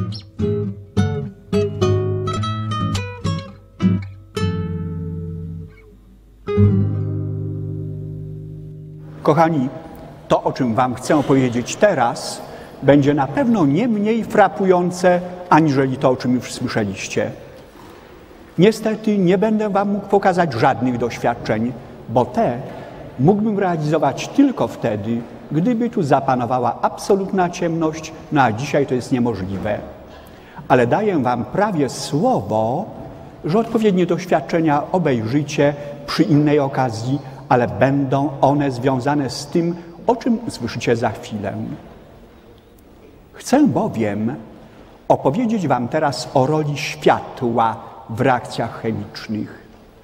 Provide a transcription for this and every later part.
Kochani, to, o czym wam chcę opowiedzieć teraz, będzie na pewno nie mniej frapujące, aniżeli to, o czym już słyszeliście. Niestety nie będę wam mógł pokazać żadnych doświadczeń, bo te mógłbym realizować tylko wtedy, gdyby tu zapanowała absolutna ciemność, no a dzisiaj to jest niemożliwe. Ale daję wam prawie słowo, że odpowiednie doświadczenia obejrzycie przy innej okazji, ale będą one związane z tym, o czym usłyszycie za chwilę. Chcę bowiem opowiedzieć wam teraz o roli światła w reakcjach chemicznych.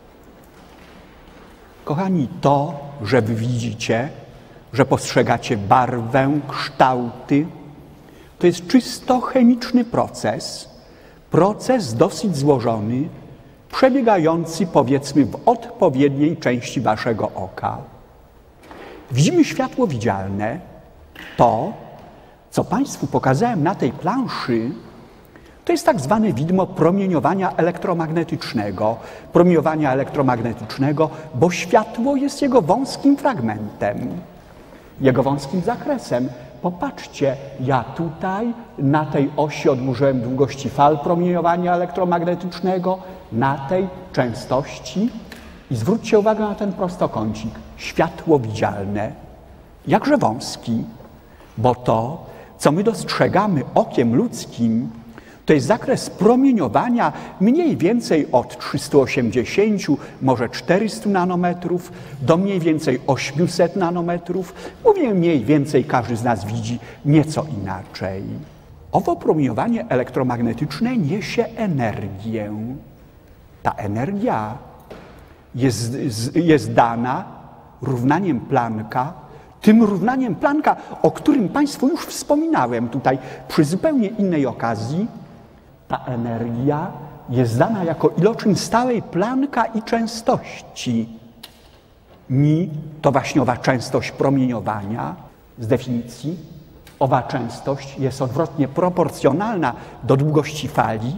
Kochani, to, że wy widzicie, że postrzegacie barwę, kształty, to jest czysto chemiczny proces dosyć złożony, przebiegający, powiedzmy, w odpowiedniej części waszego oka. Widzimy światło widzialne. To, co państwu pokazałem na tej planszy, to jest tak zwane widmo promieniowania elektromagnetycznego. Promieniowania elektromagnetycznego, bo światło jest jego wąskim fragmentem, jego wąskim zakresem. Popatrzcie, ja tutaj na tej osi odmierzyłem długości fal promieniowania elektromagnetycznego, na tej częstości i zwróćcie uwagę na ten prostokącik. Światło widzialne, jakże wąski, bo to, co my dostrzegamy okiem ludzkim, to jest zakres promieniowania mniej więcej od 380, może 400 nanometrów do mniej więcej 800 nanometrów. Mówię mniej więcej, każdy z nas widzi nieco inaczej. Owo promieniowanie elektromagnetyczne niesie energię. Ta energia jest dana równaniem Plancka, tym równaniem Plancka, o którym państwu już wspominałem tutaj przy zupełnie innej okazji. Ta energia jest dana jako iloczyn stałej Plancka i częstości. Mi to właśnie owa częstość promieniowania. Z definicji owa częstość jest odwrotnie proporcjonalna do długości fali,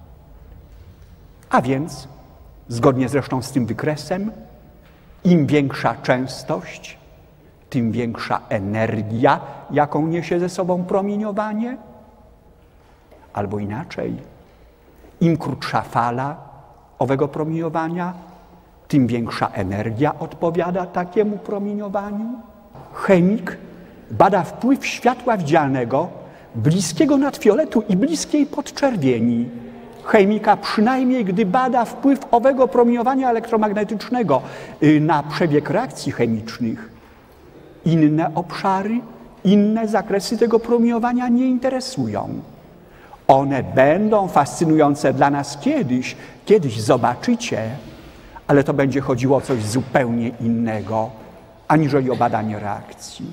a więc, zgodnie zresztą z tym wykresem, im większa częstość, tym większa energia, jaką niesie ze sobą promieniowanie. Albo inaczej, im krótsza fala owego promieniowania, tym większa energia odpowiada takiemu promieniowaniu. Chemik bada wpływ światła widzialnego bliskiego nadfioletu i bliskiej podczerwieni. Chemika przynajmniej, gdy bada wpływ owego promieniowania elektromagnetycznego na przebieg reakcji chemicznych. Inne obszary, inne zakresy tego promieniowania nie interesują. One będą fascynujące dla nas kiedyś zobaczycie, ale to będzie chodziło o coś zupełnie innego, aniżeli o badanie reakcji.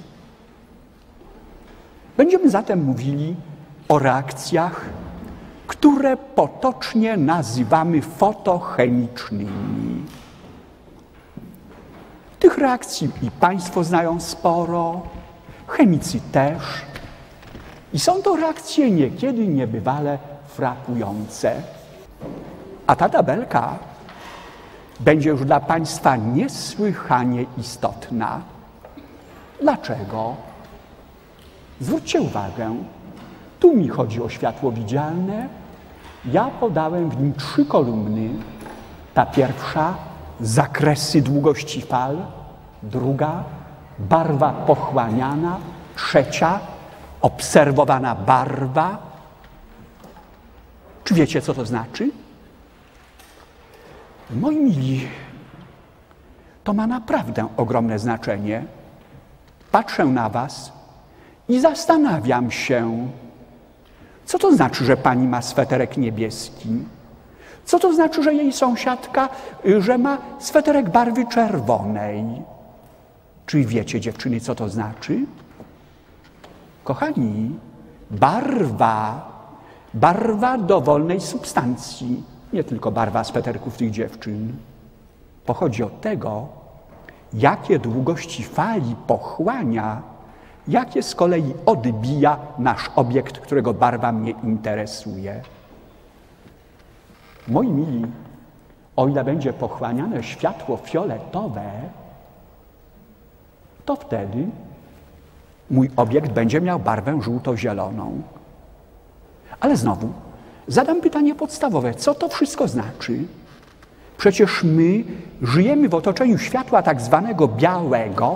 Będziemy zatem mówili o reakcjach, które potocznie nazywamy fotochemicznymi. Tych reakcji i państwo znają sporo, chemicy też. I są to reakcje niekiedy niebywale frapujące. A ta tabelka będzie już dla państwa niesłychanie istotna. Dlaczego? Zwróćcie uwagę, tu mi chodzi o światło widzialne. Ja podałem w nim 3 kolumny. Ta pierwsza, zakresy długości fal. Druga, barwa pochłaniana. Trzecia, obserwowana barwa. Czy wiecie, co to znaczy? Moi mili, to ma naprawdę ogromne znaczenie. Patrzę na was i zastanawiam się, co to znaczy, że pani ma sweterek niebieski? Co to znaczy, że jej sąsiadka, że ma sweterek barwy czerwonej? Czy wiecie, dziewczyny, co to znaczy? Kochani, barwa dowolnej substancji, nie tylko barwa sweterków tych dziewczyn, pochodzi od tego, jakie długości fali pochłania jakie z kolei odbija nasz obiekt, którego barwa mnie interesuje. Moi mili, o ile będzie pochłaniane światło fioletowe, to wtedy mój obiekt będzie miał barwę żółto-zieloną. Ale znowu, zadam pytanie podstawowe. Co to wszystko znaczy? Przecież my żyjemy w otoczeniu światła tak zwanego białego.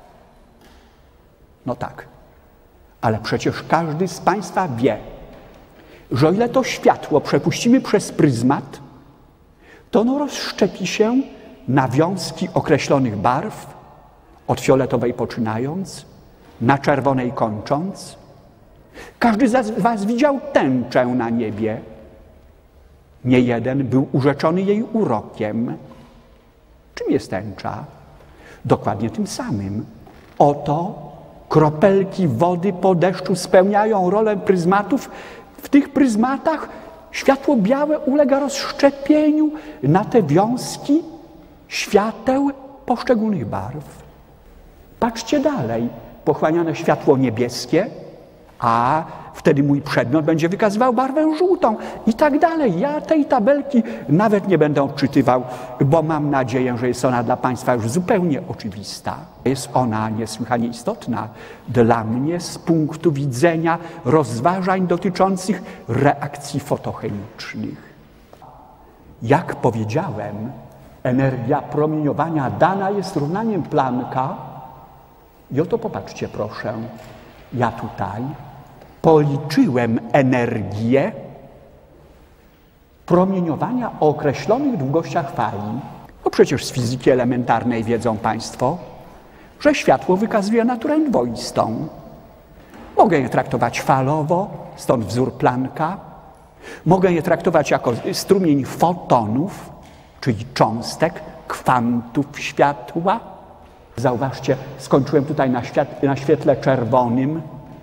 No tak, ale przecież każdy z Państwa wie, że o ile to światło przepuścimy przez pryzmat, to ono rozszczepi się na wiązki określonych barw, od fioletowej poczynając, na czerwonej kończąc. Każdy z Was widział tęczę na niebie. Nie jeden był urzeczony jej urokiem. Czym jest tęcza? Dokładnie tym samym. Oto kropelki wody po deszczu spełniają rolę pryzmatów. W tych pryzmatach światło białe ulega rozszczepieniu na te wiązki świateł poszczególnych barw. Patrzcie dalej. Pochłaniane światło niebieskie, a wtedy mój przedmiot będzie wykazywał barwę żółtą i tak dalej. Ja tej tabelki nawet nie będę odczytywał, bo mam nadzieję, że jest ona dla Państwa już zupełnie oczywista. Jest ona niesłychanie istotna dla mnie z punktu widzenia rozważań dotyczących reakcji fotochemicznych. Jak powiedziałem, energia promieniowania dana jest równaniem Plancka. I oto popatrzcie proszę, ja tutaj policzyłem energię promieniowania o określonych długościach fali. No przecież z fizyki elementarnej wiedzą Państwo, że światło wykazuje naturę dwoistą. Mogę je traktować falowo, stąd wzór Plancka. Mogę je traktować jako strumień fotonów, czyli cząstek, kwantów światła. Zauważcie, skończyłem tutaj na świetle czerwonym.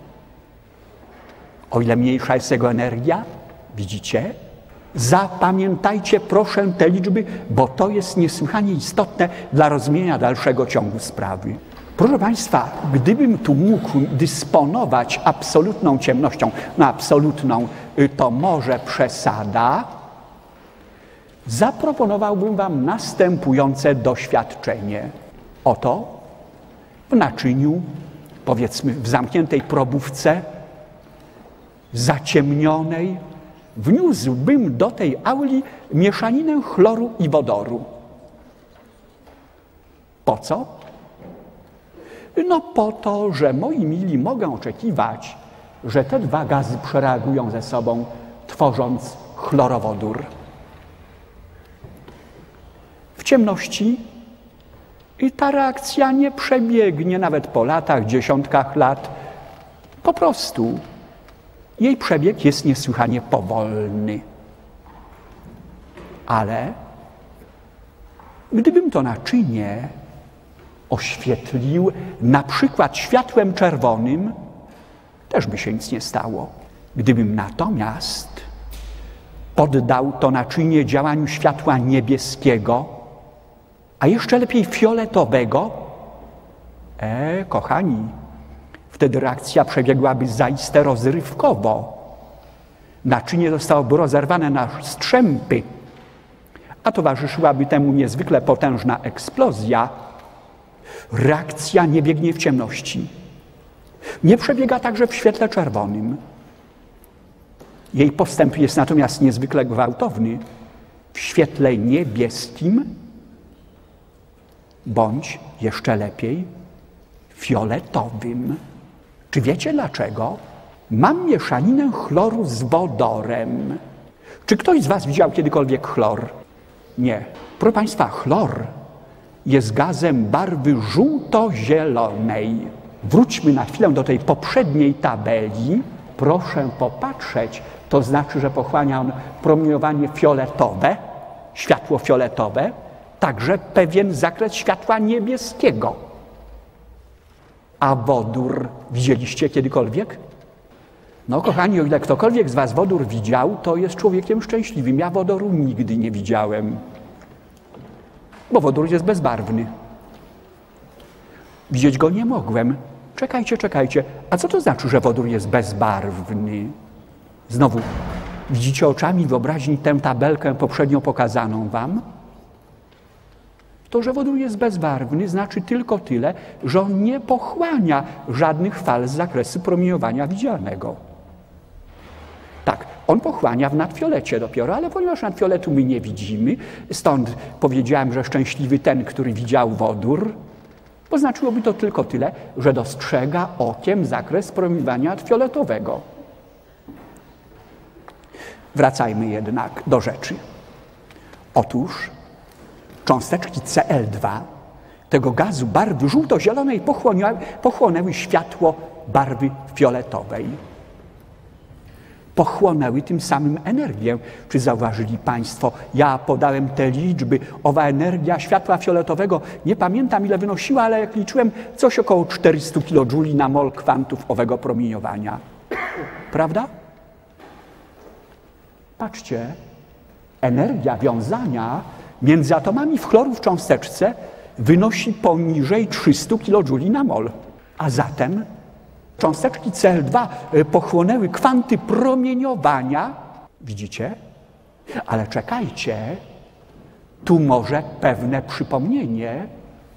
O ile mniejsza jest jego energia, widzicie? Zapamiętajcie proszę te liczby, bo to jest niesłychanie istotne dla rozumienia dalszego ciągu sprawy. Proszę Państwa, gdybym tu mógł dysponować absolutną ciemnością, no absolutną to może przesada, zaproponowałbym Wam następujące doświadczenie. Oto w naczyniu, powiedzmy w zamkniętej probówce, zaciemnionej, wniósłbym do tej auli mieszaninę chloru i wodoru. Po co? No po to, że moi mili mogę oczekiwać, że te dwa gazy przereagują ze sobą, tworząc chlorowodór. W ciemności i ta reakcja nie przebiegnie nawet po latach, dziesiątkach lat. Po prostu jej przebieg jest niesłychanie powolny. Ale gdybym to naczynie oświetlił na przykład światłem czerwonym, też by się nic nie stało. Gdybym natomiast poddał to naczynie działaniu światła niebieskiego, a jeszcze lepiej fioletowego, kochani, wtedy reakcja przebiegłaby zaiste rozrywkowo. Naczynie zostałoby rozerwane na strzępy, a towarzyszyłaby temu niezwykle potężna eksplozja. Reakcja nie biegnie w ciemności. Nie przebiega także w świetle czerwonym. Jej postęp jest natomiast niezwykle gwałtowny w świetle niebieskim, bądź jeszcze lepiej fioletowym. Czy wiecie dlaczego? Mam mieszaninę chloru z wodorem. Czy ktoś z Was widział kiedykolwiek chlor? Nie. Proszę Państwa, chlor jest gazem barwy żółto-zielonej. Wróćmy na chwilę do tej poprzedniej tabeli. Proszę popatrzeć, to znaczy, że pochłania on promieniowanie fioletowe, światło fioletowe, także pewien zakres światła niebieskiego. A wodór widzieliście kiedykolwiek? No kochani, o ile ktokolwiek z Was wodór widział, to jest człowiekiem szczęśliwym. Ja wodoru nigdy nie widziałem, bo wodór jest bezbarwny. Widzieć go nie mogłem. Czekajcie. A co to znaczy, że wodór jest bezbarwny? Znowu, widzicie oczami wyobraźni tę tabelkę poprzednio pokazaną wam? To, że wodór jest bezbarwny, znaczy tylko tyle, że on nie pochłania żadnych fal z zakresu promieniowania widzialnego. Tak, on pochłania w nadfiolecie dopiero, ale ponieważ nadfioletu my nie widzimy, stąd powiedziałem, że szczęśliwy ten, który widział wodór, oznaczyłoby to tylko tyle, że dostrzega okiem zakres promieniowania nadfioletowego. Wracajmy jednak do rzeczy. Otóż cząsteczki Cl2 tego gazu barwy żółto-zielonej pochłonęły światło barwy fioletowej. Pochłonęły tym samym energię. Czy zauważyli Państwo, ja podałem te liczby, owa energia światła fioletowego, nie pamiętam ile wynosiła, ale jak liczyłem, coś około 400 kJ na mol kwantów owego promieniowania. Prawda? Patrzcie, energia wiązania między atomami chloru w cząsteczce wynosi poniżej 300 kJ na mol. A zatem cząsteczki Cl2 pochłonęły kwanty promieniowania. Widzicie? Ale czekajcie, tu może pewne przypomnienie.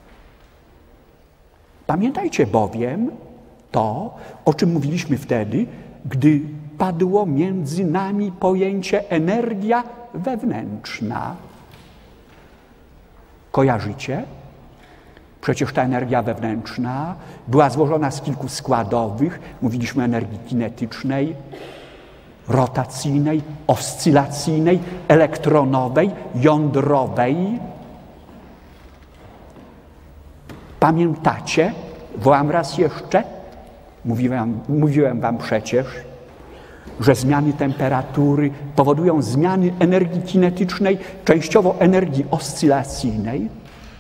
Pamiętajcie bowiem to, o czym mówiliśmy wtedy, gdy padło między nami pojęcie energia wewnętrzna. Kojarzycie? Przecież ta energia wewnętrzna była złożona z kilku składowych. Mówiliśmy o energii kinetycznej, rotacyjnej, oscylacyjnej, elektronowej, jądrowej. Pamiętacie? Wołam raz jeszcze. Mówiłem wam przecież, że zmiany temperatury powodują zmiany energii kinetycznej, częściowo energii oscylacyjnej.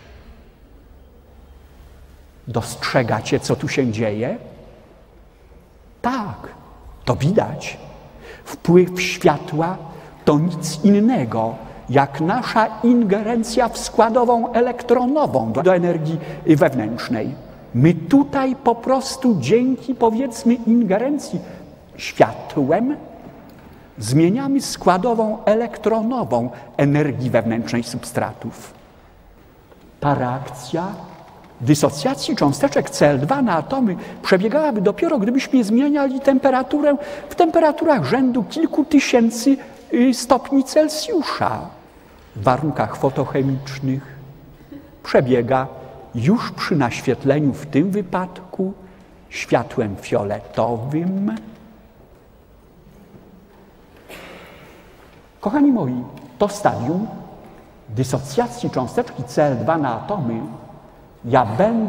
Dostrzegacie, co tu się dzieje? Tak, to widać. Wpływ światła to nic innego, jak nasza ingerencja w składową elektronową do energii wewnętrznej. My tutaj po prostu dzięki, powiedzmy, ingerencji światłem zmieniamy składową elektronową energii wewnętrznej substratów. Ta reakcja dysocjacji cząsteczek Cl2 na atomy przebiegałaby dopiero, gdybyśmy zmieniali temperaturę w temperaturach rzędu kilku tysięcy stopni Celsjusza. W warunkach fotochemicznych przebiega już przy naświetleniu w tym wypadku światłem fioletowym. Kochani moi, to stadium dysocjacji cząsteczki Cl2 na atomy ja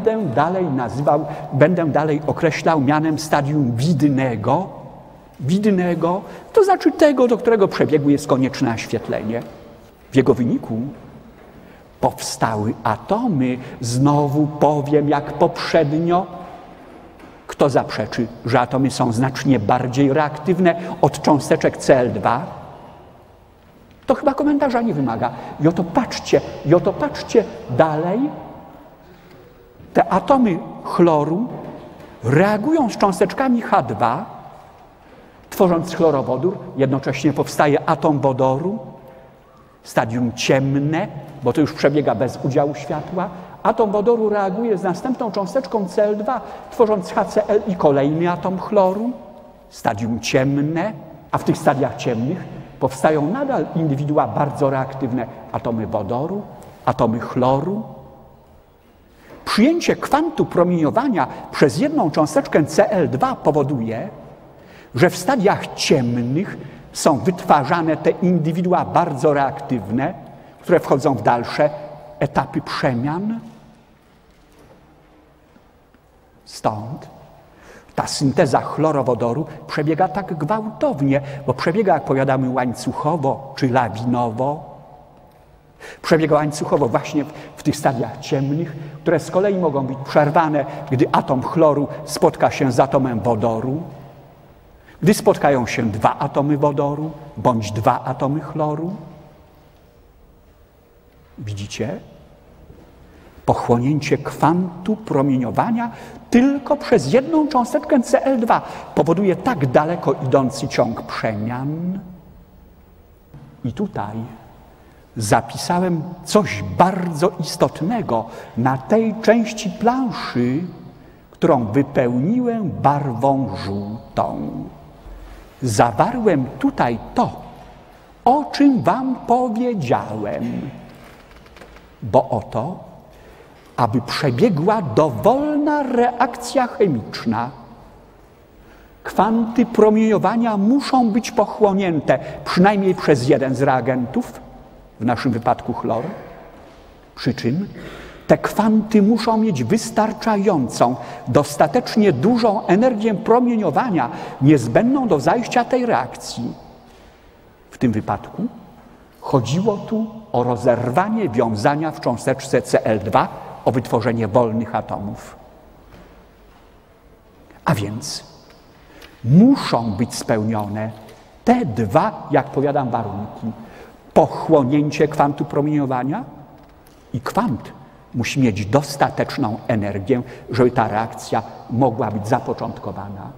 będę dalej określał mianem stadium widnego. Widnego, to znaczy tego, do którego przebiegu jest konieczne naświetlenie. W jego wyniku powstały atomy. Znowu powiem, jak poprzednio. Kto zaprzeczy, że atomy są znacznie bardziej reaktywne od cząsteczek Cl2? To chyba komentarza nie wymaga. I oto patrzcie dalej. Te atomy chloru reagują z cząsteczkami H2, tworząc chlorowodór. Jednocześnie powstaje atom wodoru, stadium ciemne, bo to już przebiega bez udziału światła. Atom wodoru reaguje z następną cząsteczką Cl2, tworząc HCl i kolejny atom chloru, stadium ciemne, a w tych stadiach ciemnych powstają nadal indywidua bardzo reaktywne, atomy wodoru, atomy chloru. Przyjęcie kwantu promieniowania przez jedną cząsteczkę Cl2 powoduje, że w stadiach ciemnych są wytwarzane te indywidua bardzo reaktywne, które wchodzą w dalsze etapy przemian. Stąd ta synteza chlorowodoru przebiega tak gwałtownie, bo przebiega, jak powiadamy, łańcuchowo czy lawinowo. Przebiega łańcuchowo właśnie w tych stadiach ciemnych, które z kolei mogą być przerwane, gdy atom chloru spotka się z atomem wodoru, gdy spotkają się dwa atomy wodoru bądź dwa atomy chloru. Widzicie? Pochłonięcie kwantu promieniowania tylko przez jedną cząsteczkę Cl2 powoduje tak daleko idący ciąg przemian. I tutaj zapisałem coś bardzo istotnego na tej części planszy, którą wypełniłem barwą żółtą. Zawarłem tutaj to, o czym wam powiedziałem, bo oto, aby przebiegła dowolna reakcja chemiczna, kwanty promieniowania muszą być pochłonięte przynajmniej przez jeden z reagentów, w naszym wypadku chlor, przy czym te kwanty muszą mieć wystarczającą, dostatecznie dużą energię promieniowania niezbędną do zajścia tej reakcji. W tym wypadku chodziło tu o rozerwanie wiązania w cząsteczce Cl2, o wytworzenie wolnych atomów. A więc muszą być spełnione te dwa, jak powiadam, warunki. Pochłonięcie kwantu promieniowania i kwant musi mieć dostateczną energię, żeby ta reakcja mogła być zapoczątkowana.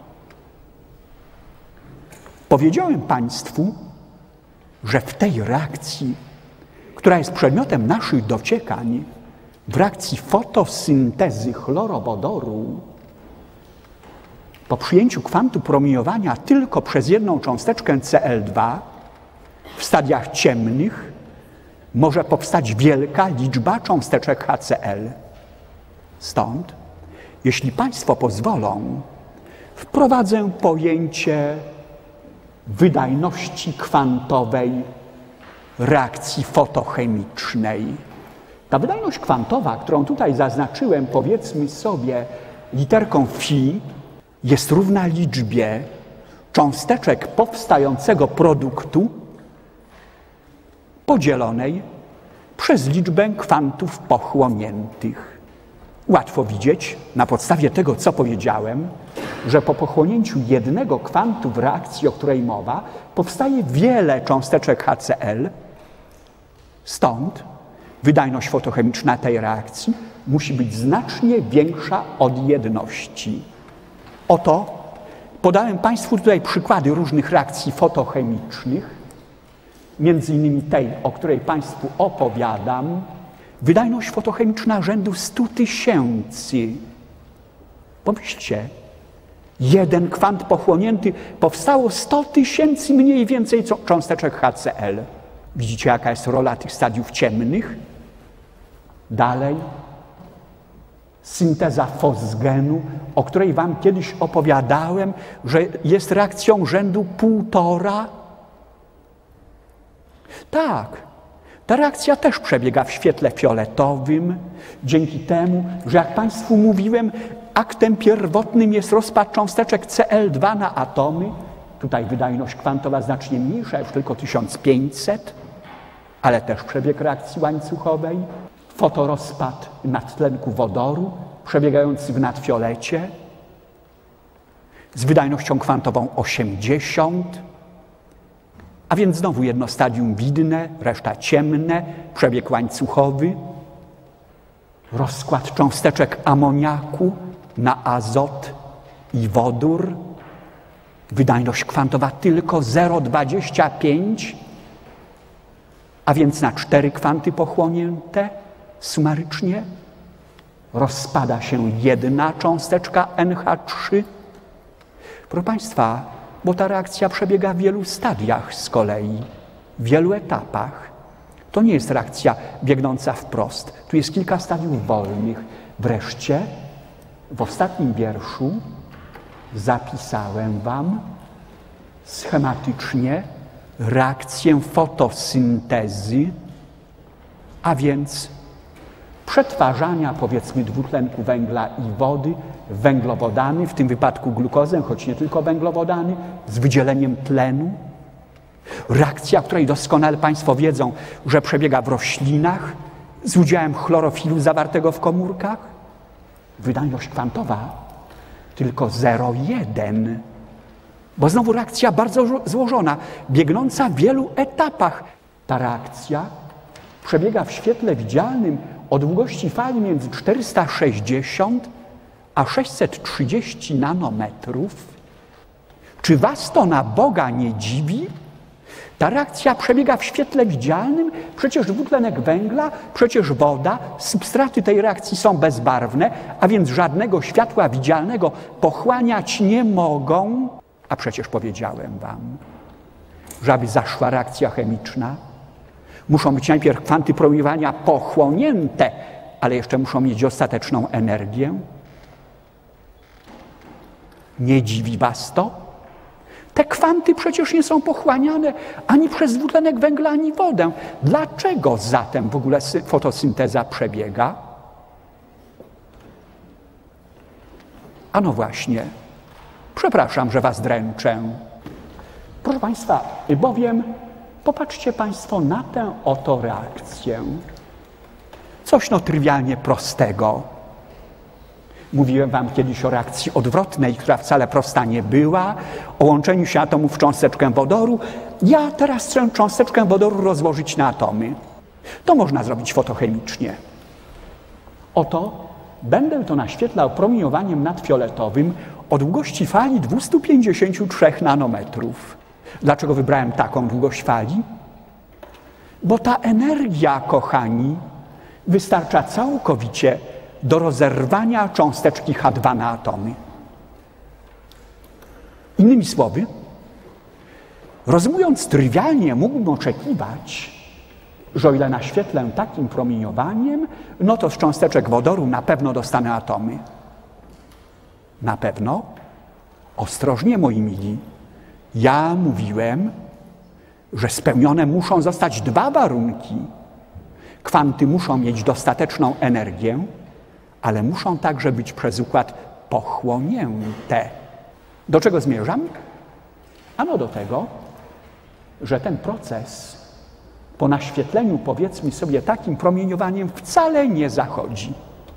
Powiedziałem Państwu, że w tej reakcji, która jest przedmiotem naszych dociekań, w reakcji fotosyntezy chlorowodoru, po przyjęciu kwantu promieniowania tylko przez jedną cząsteczkę Cl2 w stadiach ciemnych może powstać wielka liczba cząsteczek HCl. Stąd, jeśli Państwo pozwolą, wprowadzę pojęcie wydajności kwantowej reakcji fotochemicznej. Ta wydajność kwantowa, którą tutaj zaznaczyłem, powiedzmy sobie literką phi, jest równa liczbie cząsteczek powstającego produktu podzielonej przez liczbę kwantów pochłoniętych. Łatwo widzieć, na podstawie tego, co powiedziałem, że po pochłonięciu jednego kwantu w reakcji, o której mowa, powstaje wiele cząsteczek HCl. Stąd wydajność fotochemiczna tej reakcji musi być znacznie większa od jedności. Oto podałem Państwu tutaj przykłady różnych reakcji fotochemicznych, między innymi tej, o której Państwu opowiadam. Wydajność fotochemiczna rzędu 100 000. Pomyślcie, jeden kwant pochłonięty, powstało 100 000 mniej więcej cząsteczek HCl. Widzicie, jaka jest rola tych stadiów ciemnych? Dalej, synteza fosgenu, o której wam kiedyś opowiadałem, że jest reakcją rzędu 1,5. Tak, ta reakcja też przebiega w świetle fioletowym, dzięki temu, że jak Państwu mówiłem, aktem pierwotnym jest rozpad cząsteczek Cl2 na atomy. Tutaj wydajność kwantowa znacznie mniejsza, już tylko 1500, ale też przebieg reakcji łańcuchowej. Fotorozpad nadtlenku wodoru, przebiegający w nadfiolecie, z wydajnością kwantową 80, a więc znowu jedno stadium widne, reszta ciemne, przebieg łańcuchowy, rozkład cząsteczek amoniaku na azot i wodór, wydajność kwantowa tylko 0,25, a więc na 4 kwanty pochłonięte sumarycznie rozpada się jedna cząsteczka NH3. Proszę Państwa, bo ta reakcja przebiega w wielu stadiach z kolei, w wielu etapach. To nie jest reakcja biegnąca wprost. Tu jest kilka stadiów wolnych. Wreszcie w ostatnim wierszu zapisałem wam schematycznie reakcję fotosyntezy, a więc przetwarzania, powiedzmy, dwutlenku węgla i wody w węglowodany, w tym wypadku glukozę, choć nie tylko węglowodany, z wydzieleniem tlenu. Reakcja, której doskonale Państwo wiedzą, że przebiega w roślinach z udziałem chlorofilu zawartego w komórkach. Wydajność kwantowa tylko 0,1, bo znowu reakcja bardzo złożona, biegnąca w wielu etapach. Ta reakcja przebiega w świetle widzialnym o długości fali między 460 a 630 nanometrów. Czy was to na Boga nie dziwi? Ta reakcja przebiega w świetle widzialnym, przecież dwutlenek węgla, przecież woda, substraty tej reakcji są bezbarwne, a więc żadnego światła widzialnego pochłaniać nie mogą. A przecież powiedziałem wam, że aby zaszła reakcja chemiczna, muszą być najpierw kwanty promieniowania pochłonięte, ale jeszcze muszą mieć ostateczną energię. Nie dziwi was to? Te kwanty przecież nie są pochłaniane ani przez dwutlenek węgla, ani wodę. Dlaczego zatem w ogóle fotosynteza przebiega? A no właśnie, przepraszam, że was dręczę. Proszę państwa, bowiem popatrzcie państwo na tę oto reakcję. Coś no trywialnie prostego. Mówiłem wam kiedyś o reakcji odwrotnej, która wcale prosta nie była, o łączeniu się atomów w cząsteczkę wodoru. Ja teraz chcę cząsteczkę wodoru rozłożyć na atomy. To można zrobić fotochemicznie. Oto będę to naświetlał promieniowaniem nadfioletowym o długości fali 253 nanometrów. Dlaczego wybrałem taką długość fali? Bo ta energia, kochani, wystarcza całkowicie do rozerwania cząsteczki H2 na atomy. Innymi słowy, rozumując trywialnie, mógłbym oczekiwać, że o ile naświetlę takim promieniowaniem, no to z cząsteczek wodoru na pewno dostanę atomy. Na pewno? Ostrożnie, moi mili. Ja mówiłem, że spełnione muszą zostać dwa warunki. Kwanty muszą mieć dostateczną energię, ale muszą także być przez układ pochłonięte. Do czego zmierzam? Ano do tego, że ten proces po naświetleniu, powiedzmy sobie, takim promieniowaniem wcale nie zachodzi.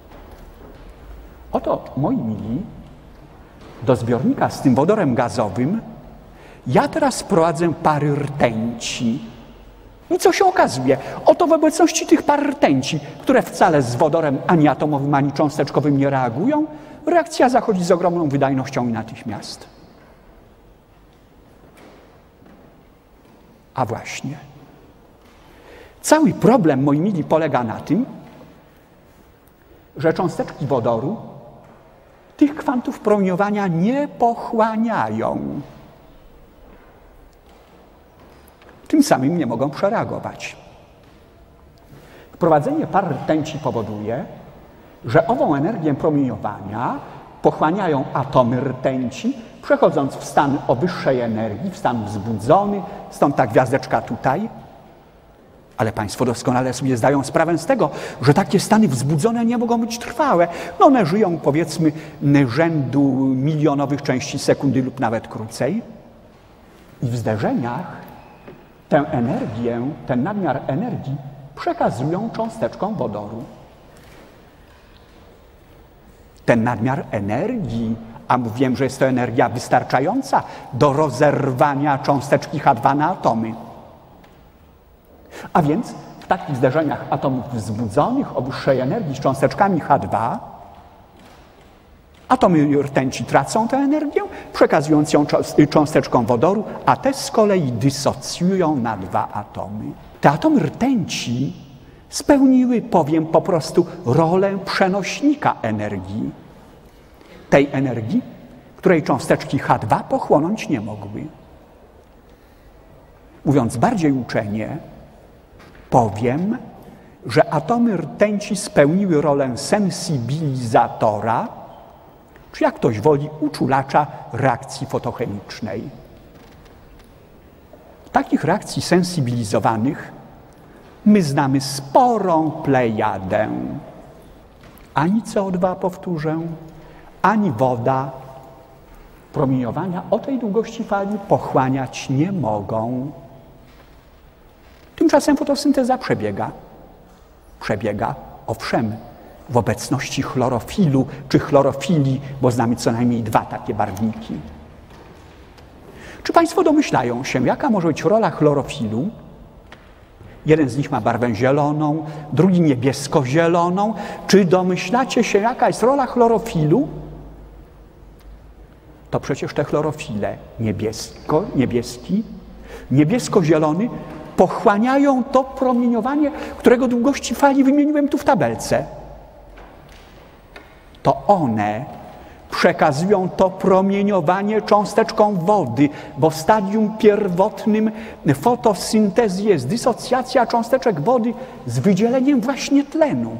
Oto, moi mili, do zbiornika z tym wodorem gazowym ja teraz wprowadzę pary rtęci. I co się okazuje? Oto w obecności tych par rtęci, które wcale z wodorem ani atomowym, ani cząsteczkowym nie reagują, reakcja zachodzi z ogromną wydajnością i natychmiast. A właśnie. Cały problem, moi mili, polega na tym, że cząsteczki wodoru tych kwantów promieniowania nie pochłaniają. Tym samym nie mogą przereagować. Wprowadzenie par rtęci powoduje, że ową energię promieniowania pochłaniają atomy rtęci, przechodząc w stan o wyższej energii, w stan wzbudzony, stąd ta gwiazdeczka tutaj. Ale państwo doskonale sobie zdają sprawę z tego, że takie stany wzbudzone nie mogą być trwałe. No one żyją, powiedzmy, rzędu milionowych części sekundy lub nawet krócej. I w zderzeniach tę energię, ten nadmiar energii przekazują cząsteczkom wodoru. Ten nadmiar energii, a mówiłem, że jest to energia wystarczająca do rozerwania cząsteczki H2 na atomy. A więc w takich zderzeniach atomów wzbudzonych o wyższej energii z cząsteczkami H2 atomy rtęci tracą tę energię, przekazując ją cząsteczkom wodoru, a te z kolei dysocjują na dwa atomy. Te atomy rtęci spełniły, powiem po prostu, rolę przenośnika energii. Tej energii, której cząsteczki H2 pochłonąć nie mogły. Mówiąc bardziej uczenie, powiem, że atomy rtęci spełniły rolę sensibilizatora, czy jak ktoś woli, uczulacza reakcji fotochemicznej. Takich reakcji sensibilizowanych my znamy sporą plejadę. Ani CO2, powtórzę, ani woda promieniowania o tej długości fali pochłaniać nie mogą. Tymczasem fotosynteza przebiega. Przebiega, owszem, w obecności chlorofilu czy chlorofili, bo znamy co najmniej dwa takie barwniki. Czy państwo domyślają się, jaka może być rola chlorofilu Jeden z nich ma barwę zieloną, drugi niebiesko-zieloną. Czy domyślacie się, jaka jest rola chlorofilu? To przecież te chlorofile niebieski, niebiesko-zielony pochłaniają to promieniowanie, którego długości fali wymieniłem tu w tabelce. To one przekazują to promieniowanie cząsteczkom wody, bo w stadium pierwotnym fotosyntezy jest dysocjacja cząsteczek wody z wydzieleniem właśnie tlenu.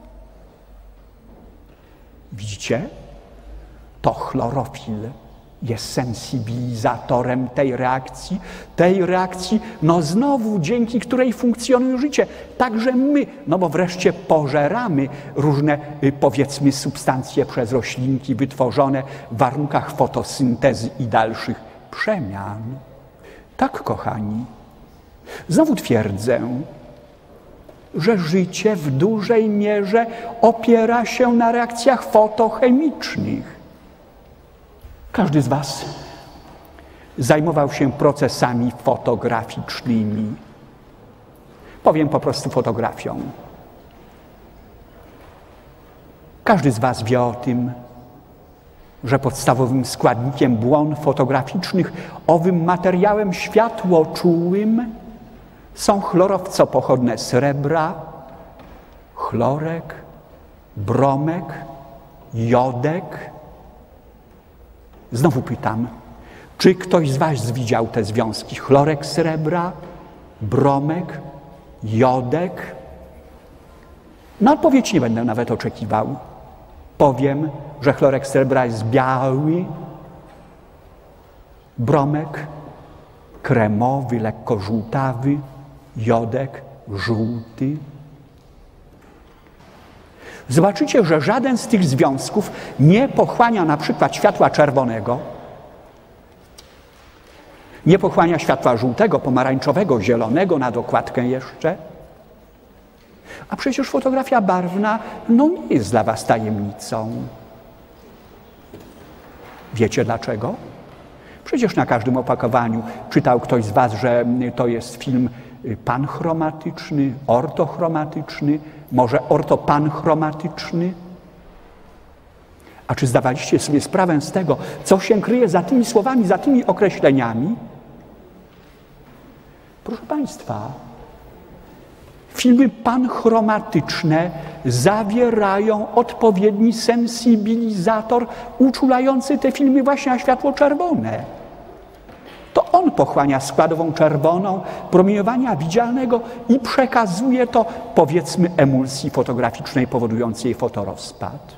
Widzicie? To chlorofil jest sensibilizatorem tej reakcji, no znowu dzięki której funkcjonuje życie. Także my, no bo wreszcie pożeramy różne, powiedzmy, substancje przez roślinki wytworzone w warunkach fotosyntezy i dalszych przemian. Tak, kochani, znowu twierdzę, że życie w dużej mierze opiera się na reakcjach fotochemicznych. Każdy z was zajmował się procesami fotograficznymi. Powiem po prostu fotografią. Każdy z was wie o tym, że podstawowym składnikiem błon fotograficznych, owym materiałem światłoczułym są chlorowcopochodne srebra, chlorek, bromek, jodek. Znowu pytam, czy ktoś z was widział te związki? Chlorek srebra, bromek, jodek? Na odpowiedź nie będę nawet oczekiwał. Powiem, że chlorek srebra jest biały, bromek kremowy, lekko żółtawy, jodek żółty. Zobaczycie, że żaden z tych związków nie pochłania na przykład światła czerwonego, nie pochłania światła żółtego, pomarańczowego, zielonego na dokładkę jeszcze. A przecież fotografia barwna no nie jest dla was tajemnicą. Wiecie dlaczego? Przecież na każdym opakowaniu czytał ktoś z was, że to jest film panchromatyczny, ortochromatyczny, może ortopanchromatyczny. A czy zdawaliście sobie sprawę z tego, co się kryje za tymi słowami, za tymi określeniami? Proszę państwa, filmy panchromatyczne zawierają odpowiedni sensibilizator uczulający te filmy właśnie na światło czerwone. To on pochłania składową czerwoną promieniowania widzialnego i przekazuje to, powiedzmy, emulsji fotograficznej powodującej fotorozpad.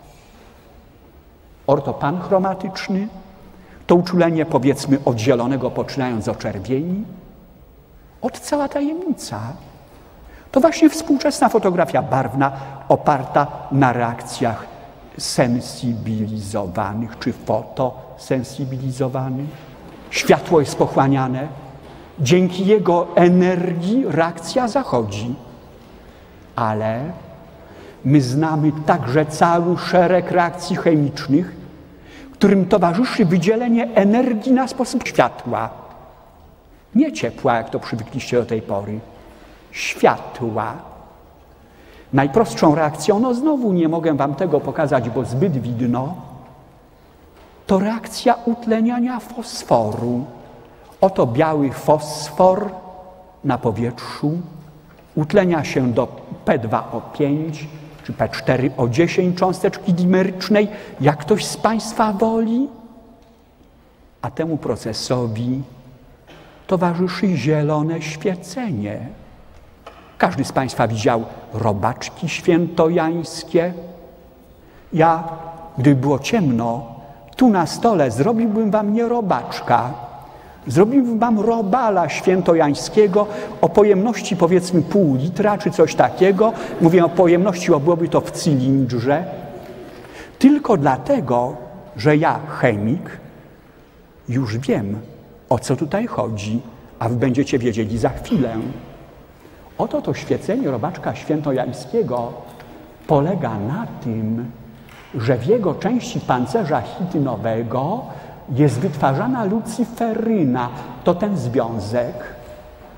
Ortopanchromatyczny to uczulenie, powiedzmy, od zielonego poczynając do czerwieni. Od cała tajemnica. To właśnie współczesna fotografia barwna oparta na reakcjach sensibilizowanych czy fotosensibilizowanych. Światło jest pochłaniane. Dzięki jego energii reakcja zachodzi. Ale my znamy także cały szereg reakcji chemicznych, którym towarzyszy wydzielenie energii na sposób światła. Nie ciepła, jak to przywykliście do tej pory. Światła. Najprostszą reakcją, no znowu nie mogę wam tego pokazać, bo zbyt widno, to reakcja utleniania fosforu. Oto biały fosfor na powietrzu utlenia się do P2O5 czy P4O10 cząsteczki dimerycznej, jak ktoś z państwa woli, a temu procesowi towarzyszy zielone świecenie. Każdy z państwa widział robaczki świętojańskie. Ja, gdyby było ciemno, tu na stole zrobiłbym wam nie robaczka, zrobiłbym wam robala świętojańskiego o pojemności, powiedzmy, pół litra czy coś takiego. Mówię o pojemności, bo byłoby to w cylindrze. Tylko dlatego, że ja, chemik, już wiem, o co tutaj chodzi, a wy będziecie wiedzieli za chwilę. Oto to świecenie robaczka świętojańskiego polega na tym, że w jego części pancerza chitynowego jest wytwarzana lucyferyna. To ten związek.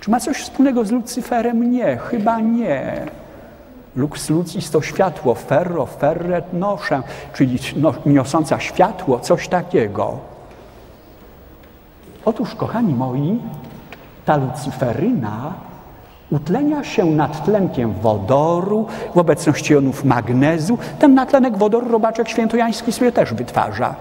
Czy ma coś wspólnego z Lucyferem? Nie, chyba nie. Lux lucis to światło, ferro, ferret noszę, czyli niosąca światło, coś takiego. Otóż, kochani moi, ta lucyferyna utlenia się nadtlenkiem wodoru w obecności jonów magnezu. Ten nadtlenek wodoru robaczek świętojański sobie też wytwarza.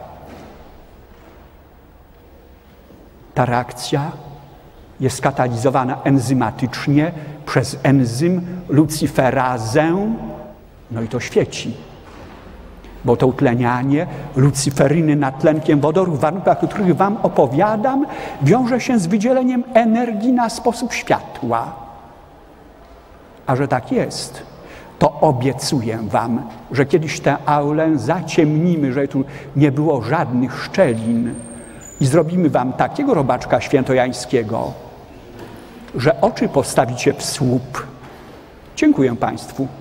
Ta reakcja jest katalizowana enzymatycznie przez enzym lucyferazę, no i to świeci. Bo to utlenianie lucyferyny nadtlenkiem wodoru w warunkach, o których wam opowiadam, wiąże się z wydzieleniem energii na sposób światła. A że tak jest, to obiecuję wam, że kiedyś tę aulę zaciemnimy, że tu nie było żadnych szczelin i zrobimy wam takiego robaczka świętojańskiego, że oczy postawicie w słup. Dziękuję Państwu.